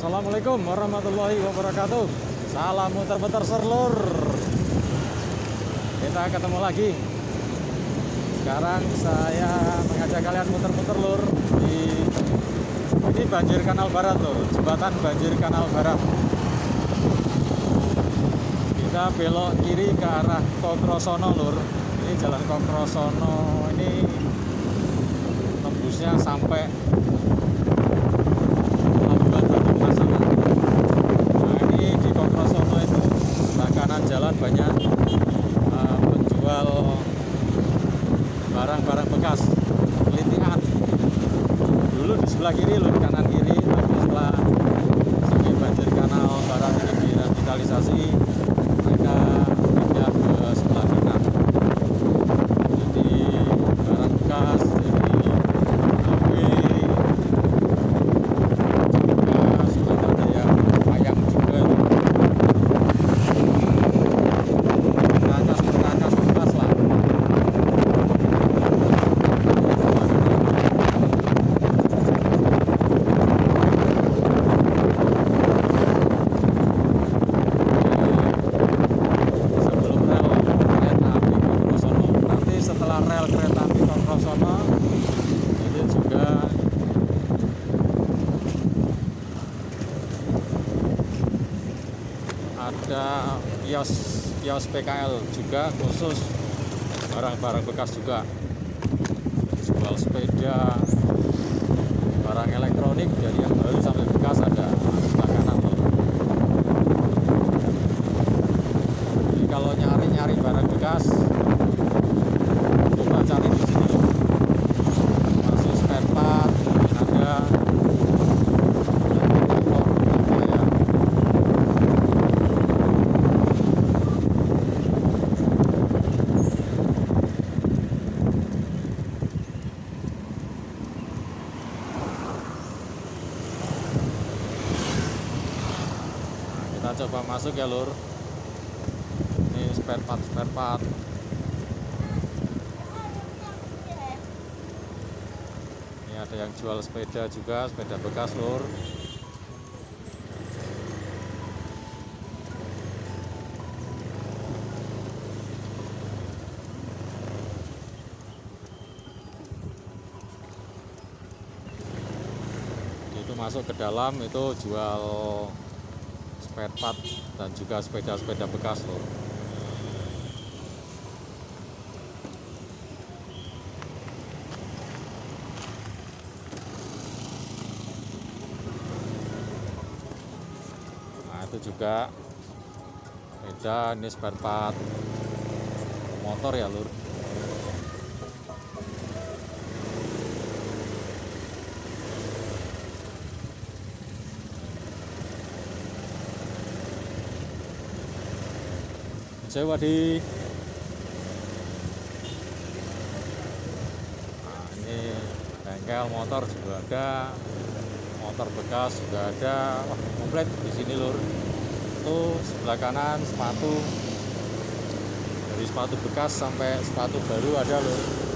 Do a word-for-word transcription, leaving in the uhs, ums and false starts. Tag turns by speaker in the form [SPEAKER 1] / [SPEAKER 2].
[SPEAKER 1] Assalamualaikum warahmatullahi wabarakatuh. Salam muter-muter serlur. Kita ketemu lagi. Sekarang saya mengajak kalian muter-muter lur di ini banjir Kanal Barat lur, jembatan banjir Kanal Barat. Kita belok kiri ke arah Kokrosono lur. Ini jalan Kokrosono ini tembusnya sampai jalan banyak uh, penjual barang-barang bekas pelintian. Dulu di sebelah kiri loh, di kanan kiri, tapi setelah segi banjir Kanal Barat ini direvitalisasi, mereka pindah ke sebelah kanan. Jadi barang bekas, jadi A W, juga sudah ada yang wayang juga. Rel kereta api Kokrosono ini juga ada kios kios P K L juga khusus barang-barang bekas juga, jual sepeda, barang elektronik dari yang baru sampai bekas ada sebelah kanan loh. Jadi kalau nyari-nyari barang bekas cari di sini, masih spare part ada apa ya. Nah, kita coba masuk ya lur. Ini spare part spare part. Ada yang jual sepeda juga, sepeda bekas lur. Itu masuk ke dalam itu jual spare part dan juga sepeda-sepeda bekas lur. Itu juga beda, ini spare part motor ya lur. Sewa di nah, ini bengkel motor juga ada, motor bekas juga ada. Wah, komplit di sini lur. Tuh sebelah kanan sepatu, dari sepatu bekas sampai sepatu baru ada lur.